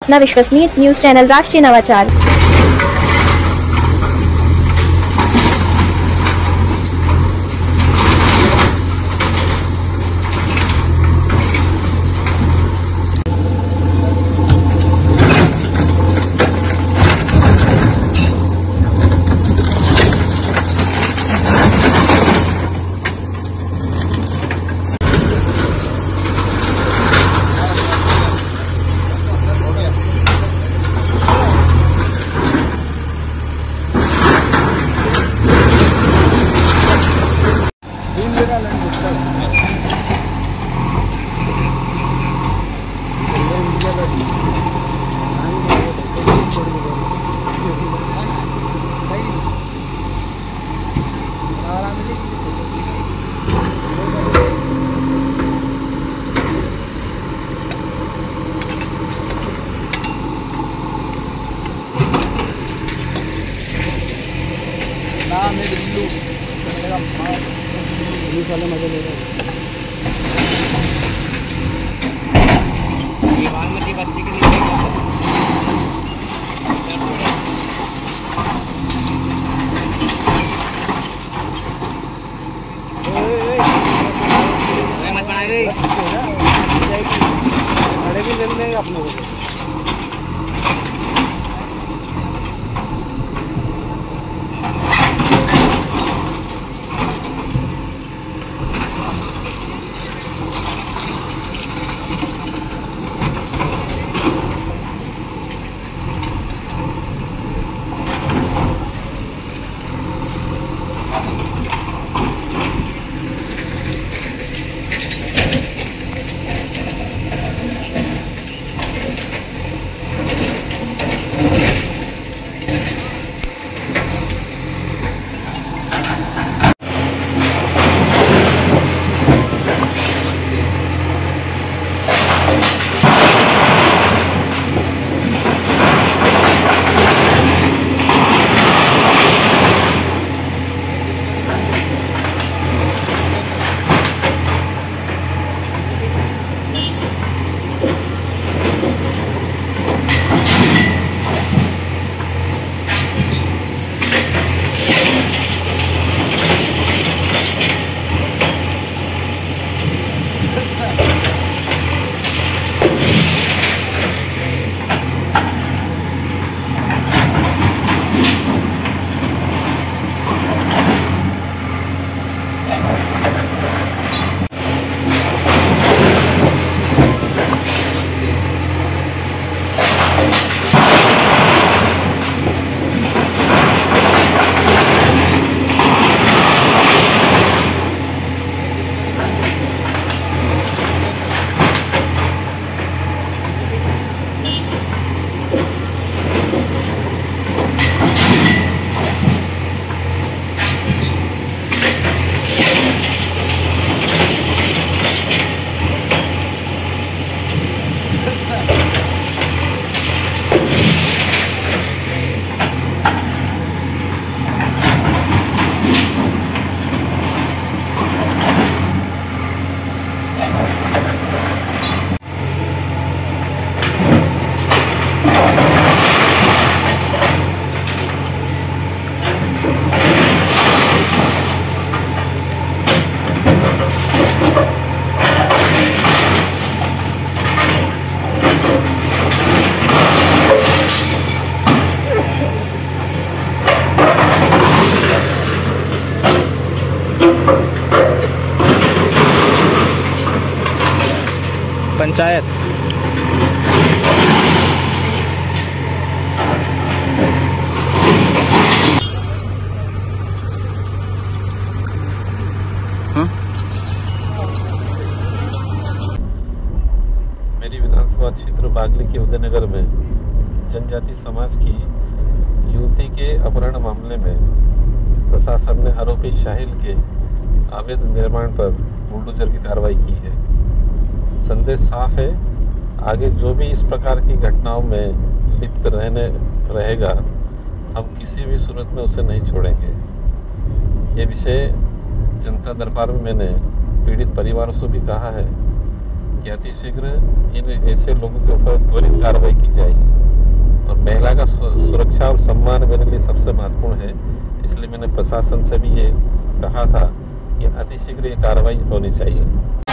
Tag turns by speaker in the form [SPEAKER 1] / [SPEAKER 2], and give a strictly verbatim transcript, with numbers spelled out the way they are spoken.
[SPEAKER 1] अपना विश्वसनीय news channel राष्ट्रीय नवाचार।
[SPEAKER 2] वाले मजे ले रहे हैं।
[SPEAKER 3] ये बागमती बत्ती के नीचे मत बना रही
[SPEAKER 2] अड़े भी ले लेंगे अपने को। पंचायत
[SPEAKER 4] मेरी विधानसभा क्षेत्र बागली के उदयनगर में जनजाति समाज की युवती के अपहरण मामले में प्रशासन ने आरोपी शाहिल के अवैध निर्माण पर बुलडोजर की कार्रवाई की है। संदेश साफ है, आगे जो भी इस प्रकार की घटनाओं में लिप्त रहने रहेगा हम किसी भी सूरत में उसे नहीं छोड़ेंगे। ये विषय जनता दरबार में मैंने पीड़ित परिवारों से भी कहा है कि अतिशीघ्र इन ऐसे लोगों के ऊपर त्वरित कार्रवाई की जाएगी। और महिला का सुरक्षा और सम्मान मेरे लिए सबसे महत्वपूर्ण है, इसलिए मैंने प्रशासन से भी ये कहा था कि अतिशीघ्र ये कार्रवाई होनी चाहिए।